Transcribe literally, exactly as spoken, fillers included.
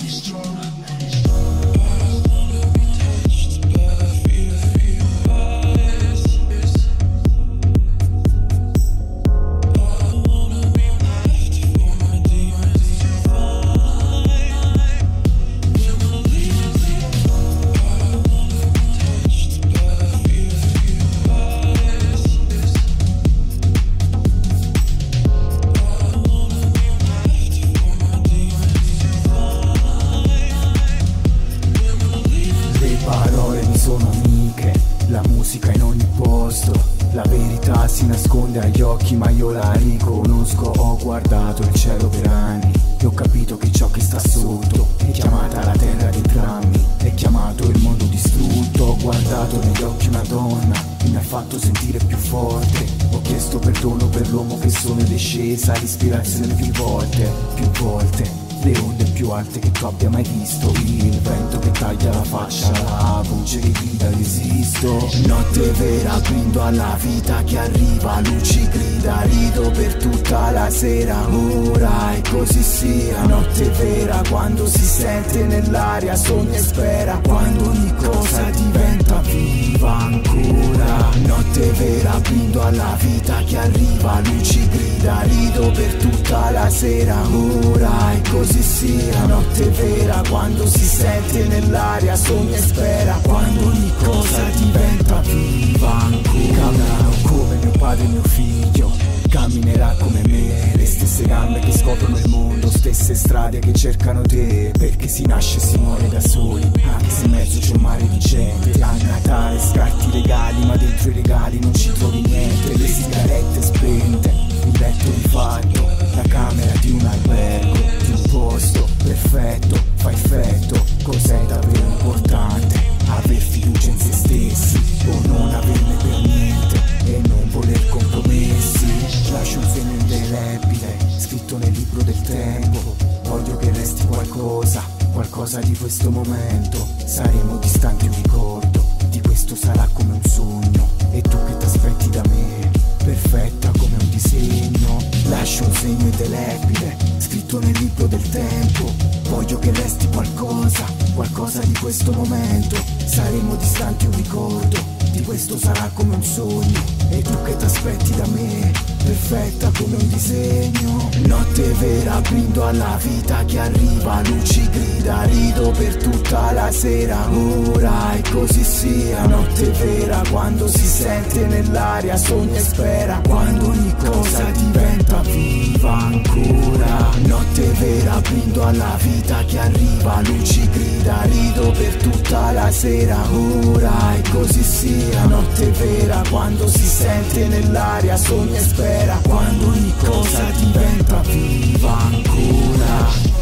Sono amiche, la musica in ogni posto, la verità si nasconde agli occhi ma io la riconosco. Ho guardato il cielo per anni e ho capito che ciò che sta sotto è chiamata la terra dei drammi, è chiamato il mondo distrutto. Ho guardato negli occhi una donna che mi ha fatto sentire più forte, ho chiesto perdono per l'uomo che sono ed è scesa l'ispirazione più volte, più volte. Le onde più alte che tu abbia mai visto, il vento che taglia la faccia, la voce che grida resisto. Notte vera, brindo alla vita che arriva, luci grida, rido per tutta la sera. Ora e così sia, notte vera quando si sente nell'aria, sogna e spera, quando ogni cosa diventa viva ancora. Notte vera, brindo alla vita che arriva, luci grida, rido per tutta la sera. Ora e così sia, notte vera quando si sente nell'aria, sogna e spera, quando ogni cosa diventa viva ancora. Camminano come mio padre e mio figlio, camminerà come me, le stesse gambe che scoprono il mondo, stesse strade che cercano te, perché si nasce e si muore da soli, anche se in mezzo c'è un mare di gente. A Natale scarti regali, ma dentro i regali non ci trovi niente, le sigarette spente, il letto rifatto, la camera di un albergo, di un posto perfetto, fa effetto. Cos'è davvero importante? Aver fiducia in se stessi o non averne per niente e non voler compromessi. Lascio un segno indelebile scritto nel libro del tempo, voglio che resti qualcosa, qualcosa di questo momento. Saremo distanti un ricordo, di questo sarà come un sogno, e tu che t'aspetti da me, perfetta come un disegno. Lascio un segno indelebile scritto nel libro del tempo, voglio che resti qualcosa, qualcosa di questo momento. Saremo distanti un ricordo, di questo sarà come un sogno, e tu che t'aspetti da me, perfetta come un disegno. Notte vera, brindo alla vita che arriva, luci grida, rido per tutta la sera. Ora e così sia, notte vera quando si sente nell'aria, sogna e spera, quando ogni cosa diventa viva ancora. Notte vera, brindo alla vita che arriva, luci grida, rido per tutta la sera. Ora e così sia, notte vera quando si sente nell'aria, sogna e spera, quando ogni cosa diventa viva ancora.